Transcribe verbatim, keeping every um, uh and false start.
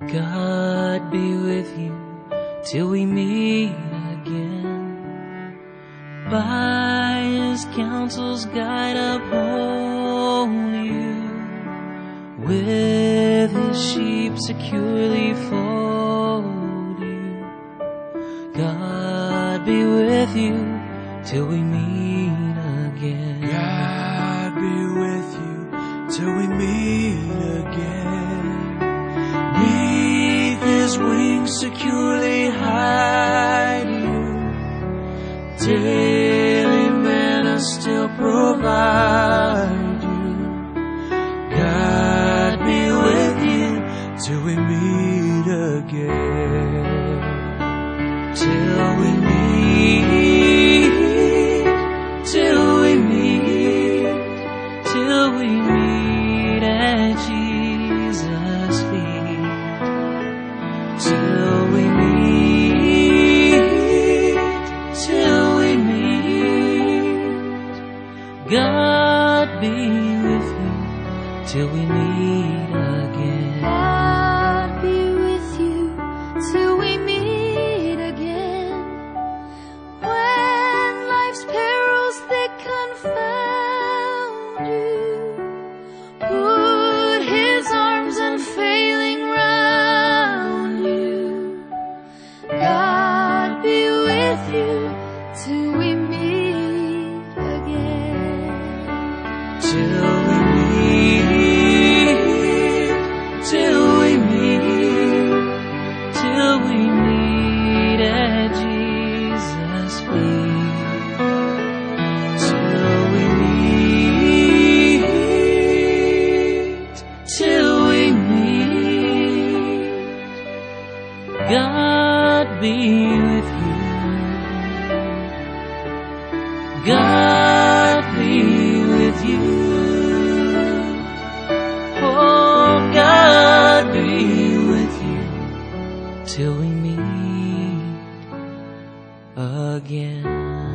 God be with you till we meet again. By His counsel's guide uphold you, with His sheep securely fold you. God be with you till we meet again. God be with you till we meet again. Neath His wings securely hide you. Daily manna still provide you. God be with you till we meet again. Till we meet, till we meet, till we meet at Jesus' feet. Till we meet, till we meet. God be with you till we meet again. God be with you till we meet again. When life's perils thick confound you, put His arms unfailing round you. God be with you till we meet again. Till we meet, till we meet, Till we meet at Jesus' feet. till we meet, Till we meet. God be with you. God be with you. Oh, God be with you till we meet again.